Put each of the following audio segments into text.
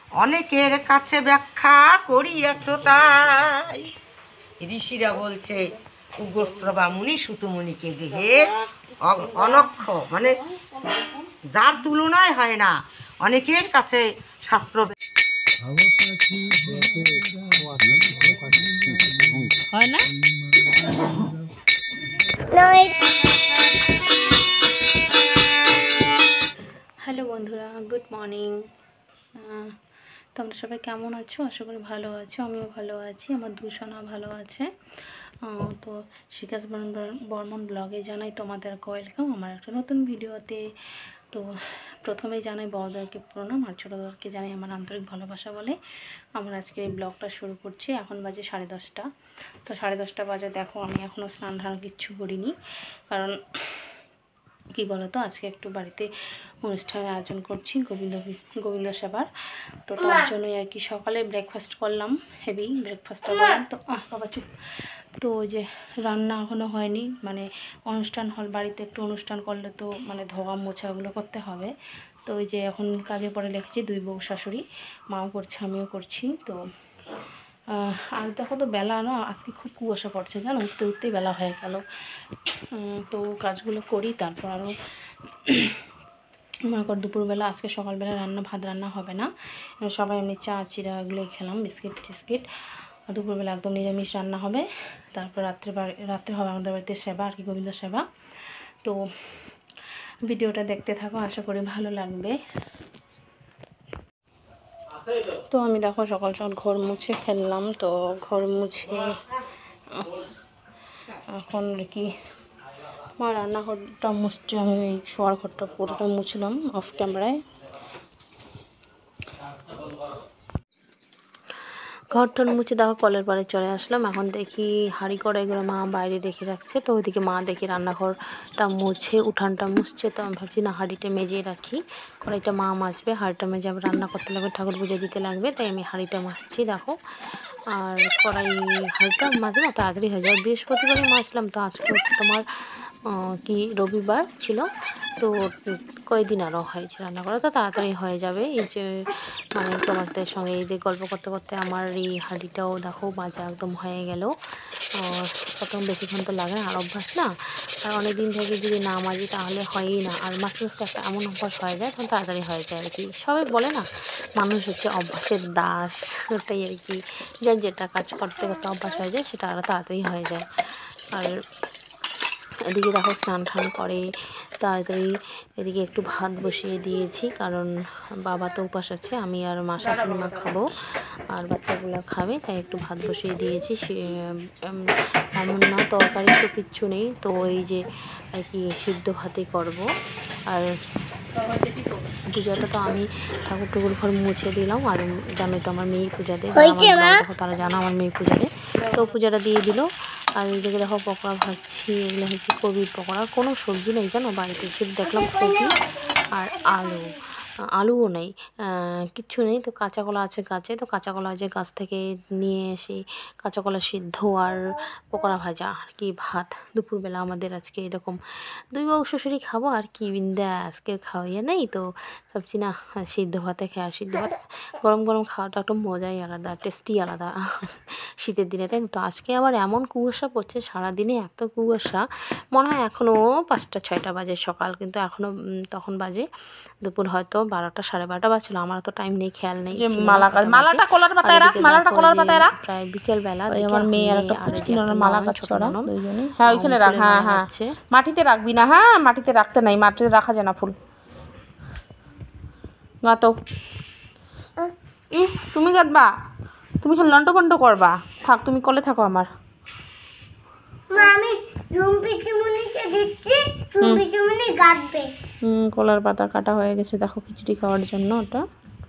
অনেকের কাছে ব্যাখ্যা করিয়াছ তাই। ঋষিরা বলছে উগ্রস্রবা মুনি সুতমুনিকে দেহে অনক্ষ, মানে যার তুলনায় হয় না। অনেকের কাছে শাস্ত্র হয় না। হ্যালো বন্ধুরা, গুড মর্নিং। তোমরা সবাই কেমন আছো? আশা করি ভালো আছো। আমিও ভালো আছি, আমার দুশোনা ভালো আছে। তো শিকাস বর্মন ব্লগে জানাই তোমাদেরকে ওয়েলকাম আমার একটা নতুন ভিডিওতে। তো প্রথমে জানাই বড়দেরকে প্রণাম আর ছোটোদেরকে জানাই আমার আন্তরিক ভালোবাসা বলে আমার আজকে এই ব্লগটা শুরু করছি। এখন বাজে 10:30। তো 10:30 বাজে, দেখো আমি এখনও স্নান ধান কিচ্ছু করিনি, কারণ কি বলতো আজকে একটু বাড়িতে অনুষ্ঠানের আয়োজন করছি গোবিন্দ সেবার। তো তার জন্যই আর কি সকালে ব্রেকফাস্ট করলাম, হেভি ব্রেকফাস্টটা করলাম। তো বাবা চুপ। তো ওই যে রান্না এখনও হয়নি, মানে অনুষ্ঠান হল বাড়িতে একটু অনুষ্ঠান করলে তো মানে ধোয়া মোছা ওগুলো করতে হবে। তো ওই যে এখন কাজে পরে লেখেছি, দুই বউ শাশুড়ি, মাও করছে আমিও করছি। তো আর দেখো তো বেলা না আজকে খুব কুয়াশা পড়ছে, জানো, উঠতে উঠতেই বেলা হয়ে গেল। তো কাজগুলো করি, তারপর আরও মনে কর দুপুরবেলা আজকে সকালবেলা ভাত রান্না হবে না, সবাই এমনি চা চিরা এগুলোই খেলাম, বিস্কিট টিস্কিট। আর দুপুরবেলা একদম নিরামিষ রান্না হবে। তারপর রাত্রে হবে আমাদের বাড়িতে সেবা আর কি, গোবিন্দ সেবা। তো ভিডিওটা দেখতে থাকো, আশা করি ভালো লাগবে। তো আমি দেখো সকাল সকাল ঘর মুছে ফেললাম। তো ঘর মুছে এখন আর কি আমার রান্নাঘরটা মুছছি, আমি এই শোয়ার ঘরটা পুরোটা মুছলাম অফ ক্যামেরায়। ঘরটা মুছে দেখো কলের পাড়ে চলে আসলাম। এখন দেখি হাঁড়ি কড়াইগুলো মা বাইরে রেখে রাখছে। তো ওইদিকে মা দেখি রান্নাঘরটা মুছে উঠানটা মুছছে। তো আমি ভাবছি না হাঁড়িটা মেজে রাখি, কড়াইটা মা মাজবে, হাঁড়িটা মেজে আবার রান্না করতে লাগবে, ঠাকুর পুজো দিতে লাগবে, তাই আমি হাঁড়িটা মাজছি দেখো। আর হাঁড়িটা মাঝে না তাড়াতাড়ি হয়ে যায়, বৃহস্পতিবারে মাজলাম। তো আজকে হচ্ছে তোমার কি রবিবার ছিল, তো কয়েকদিন আরও হয়েছে রান্না করা, তো তাড়াতাড়ি হয়ে যাবে। এই যে মানে তোমাদের সঙ্গে এই যে গল্প করতে করতে আমার এই হাঁড়িটাও দেখো মাজা একদম হয়ে গেল। প্রথম বেশিক্ষণ তো লাগে না, আর অভ্যাস না, আর অনেক দিন থেকে যদি না মাজি তাহলে হয়ই না, আর মাঝে মাঝে একটা এমন অভ্যাস হয়ে যায় তখন তাড়াতাড়ি হয়ে যায় আর কি। সবাই বলে না মানুষ হচ্ছে অভ্যাসের দাস, ওটাই আর কি, যার যেটা কাজ করতে করতে অভ্যাস হয়ে যায় সেটা আরও তাড়াতাড়ি হয়ে যায়। আর এদিকে দেখো স্নান টান করে তাড়াতাড়ি এদিকে একটু ভাত বসিয়ে দিয়েছি, কারণ বাবা তো উপাস আছে, আমি আর মা শাশুড়ি মা খাবো আর বাচ্চাগুলো খাবে, তাই একটু ভাত বসিয়ে দিয়েছি। এমন না তরকারি তো কিচ্ছু নেই, তো এই যে আর কি সিদ্ধ ভাতই করবো। আর পূজাটা তো আমি ঠাকুর টুকুর ঘর মুছে দিলাম, আর জানোই তো আমার মেয়ের পূজা দেয়, দেখো তারা জানো আমার মেয়ের পূজা দেয়, তো পূজাটা দিয়ে দিল। আর এইদিকে দেখো পকোড়া ভাজছি, এগুলো হচ্ছে কবির পকোড়া, কোনো সবজি নেই জানো বাড়িতে, শুধু দেখলাম কপি আর আলুও নেই, কিচ্ছু নেই। তো কাঁচা কলা আছে গাছে, তো কাঁচা কলা যে গাছ থেকে নিয়ে এসে কাঁচা কলা সিদ্ধ আর পকোড়া ভাজা আর কি, ভাত দুপুরবেলা আমাদের আজকে এরকম। দুই বউ শ্বশুরি খাবো আর কি, বিন্দা আজকে খাওয়াইয়া নেই, তো ভাবছি না সিদ্ধ ভাতে খাওয়া, সিদ্ধ ভাত গরম গরম খাওয়াটা একটু মজাই আলাদা, টেস্টি আলাদা শীতের দিনে, তাই তো। আজকে আবার এমন কুয়াশা পড়ছে, সারাদিনে এত কুয়াশা, মনে হয় এখনও 5টা 6টা বাজে সকাল, কিন্তু এখনও তখন বাজে দুপুর হয়তো 12টা 12:30 বাজছিল, আমার তো টাইম নেই, খেয়াল নেই। মালাটা কলার পাতায় রাখ, মালাটা কলার পাতায় রাখ। প্রায় বিকেল বেলা আমার মেয়ে আর একটা পুচকিনোর মালা গাচ্ছে ওরা দুইজনই। হ্যাঁ ওইখানে রাখ, হ্যাঁ হ্যাঁ মাটিতে রাখবি না, হ্যাঁ মাটিতে রাখতে নাই, মাটিতে রাখা যায় না ফুল। গাতো তুমি গাঁথবা, তুমি এখন লন্ট বন্ট করবা, থাক তুমি কলে থাকো আমার। আমি ঝুমপিচুমনিকে দিচ্ছি, ঝুমপিচুমনি গাঁথবে। কলার পাতা কাটা হয়ে গেছে দেখো খিচুড়ি খাওয়ার জন্য। ওটা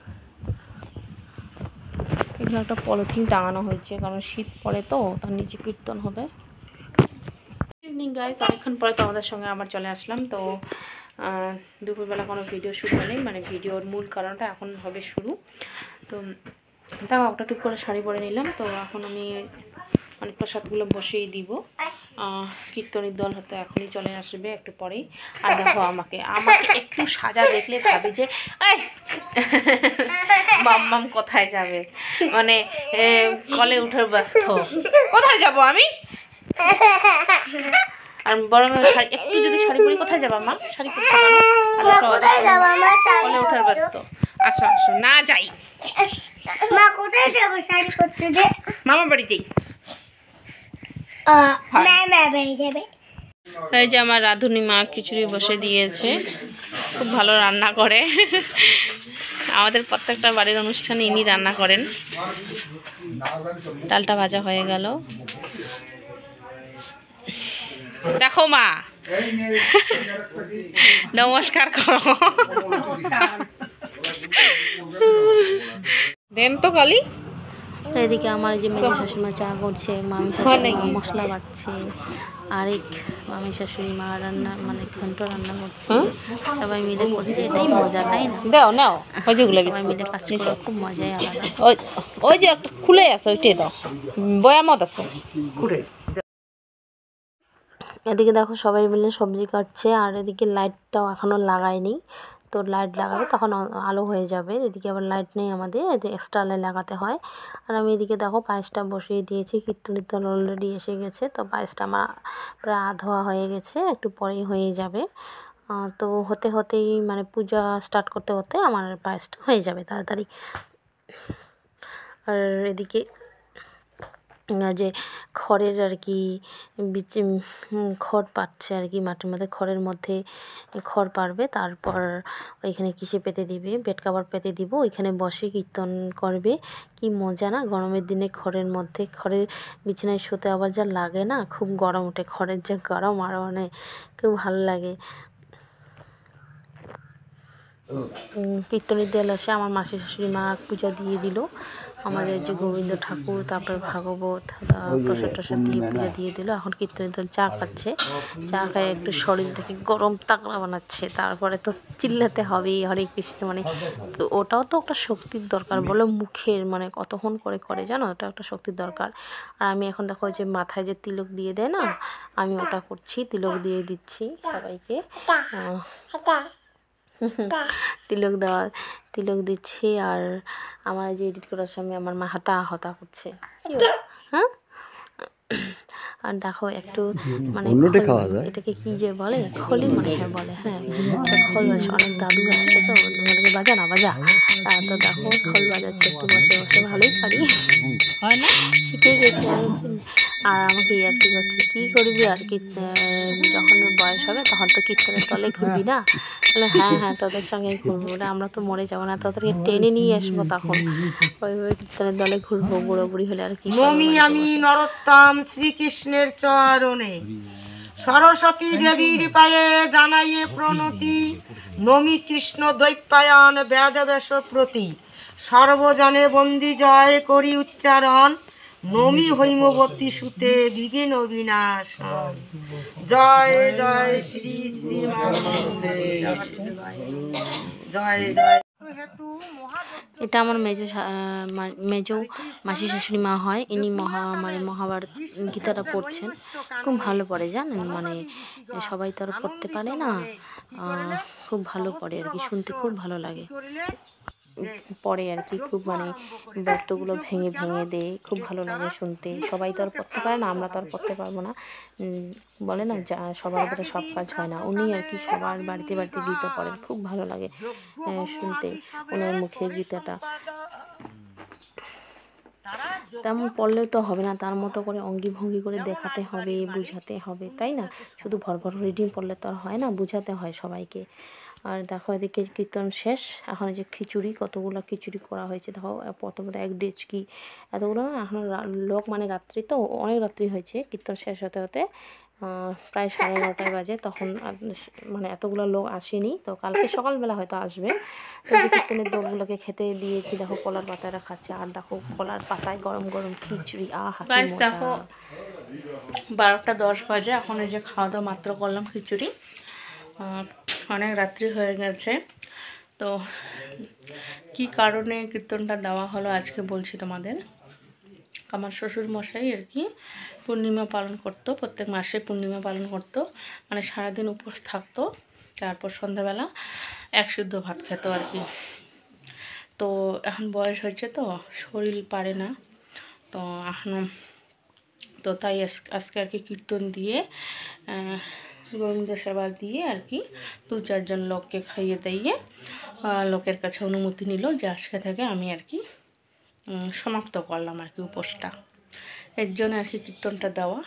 এখানে একটা পলিথিন টাঙানো হয়েছে, কারণ শীত পড়ে তো, তার নিচে কীর্তন হবে। ইভিনিং গাইস, অনেকক্ষণ পরে তো আমাদের সঙ্গে আবার চলে আসলাম। তো দুপুরবেলা কোনো ভিডিও শুরু হয়নি, মানে ভিডিওর মূল কারণটা এখন হবে শুরু। তো তাও একটা টুক করে শাড়ি পরে নিলাম। তো এখন আমি মানে প্রসাদগুলো বসিয়ে দিব, কীর্তনের দল হয়তো এখনই চলে আসবে একটু পরেই। আর দেখো আমাকে একটু সাজা দেখলে ভাবি যে এই মাম্মাম কোথায় যাবে, মানে কলে উঠার ব্যস্ত। কোথায় যাব আমি? আর বড় শাড়ি একটু যদি শাড়ি পরি, কোথায় যাবা মা? শাড়ি পরছো কেন? কোথায় যাবো আমার কলে উঠার ব্যস্ত। আসো আসো, না যাই। মা কোথায় যাবো শাড়ি পরতে যে? মামা বাড়ি যাই। মা বাড়ি যাবে। এই যে আমার রাঁধুনি মা খিচুড়ি বসে দিয়েছে, খুব ভালো রান্না করে। আমাদের প্রত্যেকটা বাড়ির অনুষ্ঠানে ইনি রান্না করেন। ডালটা ভাজা হয়ে গেল। দেখো মা, নমস্কার করো। দেন তো কালি। তো এদিকে আমার এই যে মেজো শাশুড়িমা চা করছে, মামি শাশুড়িমা মশলা বাটছে, আরেক মামি শাশুড়ি মা রান্না মানে ঘন্ট রান্না করছে, সবাই মিলে করছে। এটাই মজা, তাই না? দাও নাও, ওই যেগুলো সবাই মিলে কাজ করে খুব মজাই আলাদা। ওই যে একটা খুলে আছে, ওইটাই দাও, বয়ামত আছে। এদিকে দেখো সবাই মিলে সবজি কাটছে, আর এদিকে লাইটটাও এখনও লাগায়নি। তো লাইট লাগাবে তখন আলো হয়ে যাবে। এদিকে আবার লাইট নেই আমাদের, এক্সট্রা লাইট লাগাতে হয়। আর আমি এদিকে দেখো পায়েসটা বসিয়ে দিয়েছি, কীর্তনের দল অলরেডি এসে গেছে। তো পায়েসটা আমার প্রায় আধোয়া হয়ে গেছে, একটু পরেই হয়ে যাবে। তো হতে হতেই মানে পূজা স্টার্ট করতে হতে আমার পায়েসটা হয়ে যাবে তাড়াতাড়ি। আর এদিকে যে খড়ের আর কি খড় পাচ্ছে আর কি, মাটির মধ্যে খড়ের মধ্যে খড় পারবে, তারপর ওইখানে কিসে পেতে দিবে, বেড কাভার পেতে দিব, ওইখানে বসে কীর্তন করবে। কি মজা না গরমের দিনে খড়ের মধ্যে, খড়ের বিছানায় শুতে আবার যা লাগে না, খুব গরম ওঠে, খড়ের যে গরম আরও মানে খুব ভালো লাগে। কীর্তনের দল এসে আমার মাসি শাশুড়ি মা পূজা দিয়ে দিল, আমাদের যে গোবিন্দ ঠাকুর, তারপর ভাগবত প্রসাদ টসাদ দিয়ে পূজা দিয়ে দিল। এখন কীর্তনের দল চা খাচ্ছে, চা খায় একটু শরীর থেকে গরম তাকড়া বানাচ্ছে, তারপরে তো চিল্লাতে হবে হরে কৃষ্ণ, মানে তো ওটাও তো একটা শক্তির দরকার বলো, মুখের মানে কতক্ষণ করে করে জানো, ওটা একটা শক্তির দরকার। আর আমি এখন দেখো যে মাথায় যে তিলক দিয়ে দেয় না, আমি ওটা করছি, তিলক দিয়ে দিচ্ছি সবাইকে। তিলক দিচ্ছি। আর আমার যে এডিট করার সময় আমার মা হাতা হতা করছে, হ্যাঁ। আর দেখো একটু মানে এটাকে কি যে বলে, খলি মনে হয় বলে, হ্যাঁ খোল বাজছে, অনেক দাদু আসছে তো বলে বাজা না বাজা। তো দেখো খোল বাজাচ্ছে, একটু বসে বসে ভালোই পারি, হয় না, শিখে গেছি আমি। আর আমাকে ইয়ার্কি করছে, কী করবি আর কি, যখন বয়স হবে তখন তো কীর্তনের দলে ঘুরবি না? বলে হ্যাঁ হ্যাঁ তোদের সঙ্গে ঘুরবো, বলে আমরা তো মরে যাবো না, তোদেরকে টেনে নিয়ে আসবো, তখন ওইভাবে কীর্তনের দলে ঘুরবো বুড়ো বুড়ি হলে। আর কি নমি আমি নরোত্তম শ্রীকৃষ্ণের চরণে, সরস্বতী দেবীর পায়ে জানাইয়ে প্রণতি, নমি কৃষ্ণ দৈপায়ন বেদবেশ প্রতি, সর্বজনে বন্দি জয় করি উচ্চারণ, নমি হৈমবতী সুতে বিঘ্ন বিনাশন। জয় জয় শ্রী শ্রীমান জয় জয়। এটা আমার মেজো মাসি শাশুড়ি মা হয়, ইনি মানে মহাভারত গীতাটা পড়ছেন, খুব ভালো পড়ে জানেন, মানে সবাই তো আর পড়তে পারে না, খুব ভালো পড়ে আর কি, শুনতে খুব ভালো লাগে পড়ে আর কি, খুব মানে ব্রতগুলো ভেঙে ভেঙে দেয়, খুব ভালো লাগে শুনতে। সবাই তো আর পড়তে পারে না, আমরা তো আর পড়তে পারবো না, বলে না যা সবার উপরে সব কাজ হয় না, উনি আর কি সবার বাড়িতে বাড়িতে গীতা পড়েন, খুব ভালো লাগে শুনতে ওনার মুখে গীতাটা। তেমন পড়লেও তো হবে না, তার মতো করে অঙ্গি ভঙ্গি করে দেখাতে হবে, বুঝাতে হবে, তাই না? শুধু ভর ভর রিডিং পড়লে তো আর হয় না, বুঝাতে হয় সবাইকে। আর দেখো এদিকে কীর্তন শেষ, এখন যে খিচুড়ি, কতগুলো খিচুড়ি করা হয়েছে দেখো, প্রথমত 1 ডেচকি, এতগুলো না, এখন লোক মানে রাত্রি তো অনেক রাত্রি হয়েছে, কীর্তন শেষ হতে হতে প্রায় 11:30 বাজে, তখন মানে এতগুলো লোক আসেনি, তো কালকে সকালবেলা হয়তো আসবে। তো যে কীর্তনের দলগুলোকে খেতে দিয়েছি, দেখো কলার পাতাটা খাচ্ছে, আর দেখো কলার পাতায় গরম গরম খিচুড়ি, আহা কি মজা। দেখো 12:10 বাজে, এখন এই যে খাওয়া দাওয়া মাত্র করলাম খিচুড়ি, অনেক রাত্রি হয়ে গেছে। তো কি কারণে কীর্তনটা দেওয়া হলো আজকে বলছি তোমাদের। আমার শ্বশুর মশাই আর কি পূর্ণিমা পালন করতো, প্রত্যেক মাসে পূর্ণিমা পালন করতো, মানে সারাদিন উপোস থাকতো, তারপর সন্ধ্যাবেলা এক সিদ্ধ ভাত খেত আর কি। তো এখন বয়স হয়েছে তো শরীর পারে না, তো এখনও তো তাই আজকে আর কি কীর্তন দিয়ে গোবিন্দ সেবা দিয়ে আর কি 2-4 জন লোককে খাইয়ে দিয়ে লোকের কাছে অনুমতি নিল যে আজকে থেকে আমি আর কি সমাপ্ত করলাম আর কি উপোসটা। এর জন্য আর কি কীর্তনটা দেওয়া।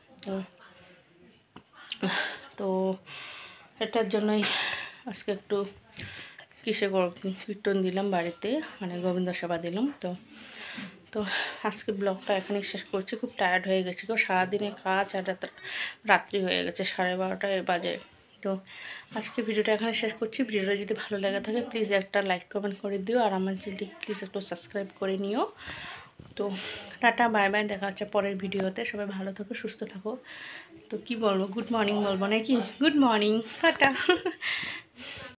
তো এটার জন্যই আজকে একটু কীর্তন দিলাম বাড়িতে, মানে গোবিন্দ সেবা দিলাম। তো আজকে ব্লগটা এখানেই শেষ করছি। খুব টায়ার্ড হয়ে গেছি গো, সারাদিনে কাজ আর রাত্রি হয়ে গেছে, 12:30 বাজে। তো আজকে ভিডিওটা এখানে শেষ করছি। ভিডিওটা যদি ভালো লাগে থাকে প্লিজ একটা লাইক কমেন্ট করে দিও, আর আমার যদি প্লিজ একটু সাবস্ক্রাইব করে নিও। তো টাটা, বাই বাই, দেখা হচ্ছে পরের ভিডিওতে। সবাই ভালো থাকো, সুস্থ থাকো। তো কি বলবো, গুড মর্নিং বলবো নাকি? Good morning, tata.